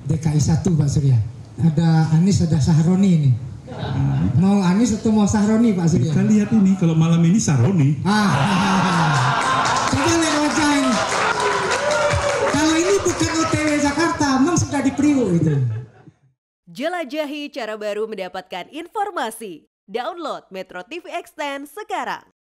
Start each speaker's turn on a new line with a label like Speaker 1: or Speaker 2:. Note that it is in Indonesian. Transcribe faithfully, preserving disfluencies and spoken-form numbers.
Speaker 1: D K I satu Pak Surya. Ada Anies, ada Sahroni ini. Hmm. Mau Anies atau mau Sahroni Pak Surya?
Speaker 2: Kita lihat ini, kalau malam ini Sahroni.
Speaker 1: Ah, coba lihat wajah ini. Kalau ini bukan O T W Jakarta, memang sudah di Priuk itu.
Speaker 3: Jelajahi cara baru mendapatkan informasi. Download Metro T V Extend sekarang.